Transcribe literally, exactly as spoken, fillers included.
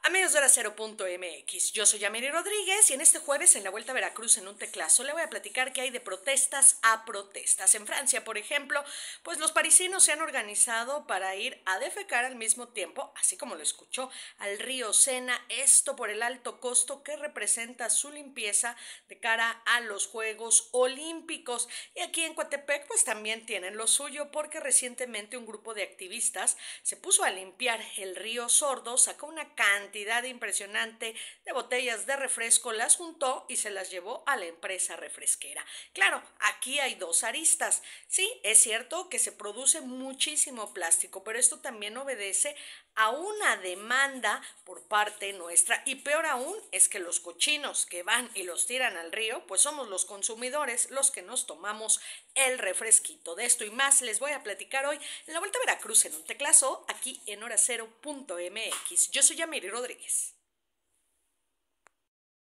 Amigos de Hora punto M X, yo soy Yamiri Rodríguez y en este jueves en la Vuelta a Veracruz en un teclazo le voy a platicar qué hay de protestas a protestas. En Francia, por ejemplo, pues los parisinos se han organizado para ir a defecar al mismo tiempo, así como lo escuchó, al río Sena, esto por el alto costo que representa su limpieza de cara a los Juegos Olímpicos. Y aquí en Coatepec pues también tienen lo suyo porque recientemente un grupo de activistas se puso a limpiar el río Sordo, sacó una cantidad impresionante de botellas de refresco, las juntó y se las llevó a la empresa refresquera. Claro, aquí hay dos aristas. Sí, es cierto que se produce muchísimo plástico, pero esto también obedece a una demanda por parte nuestra y peor aún es que los cochinos que van y los tiran al río, pues somos los consumidores los que nos tomamos el refresquito. De esto y más les voy a platicar hoy en la Vuelta a Veracruz en un teclazo aquí en Hora punto M X. Yo soy Yamiri Rodríguez.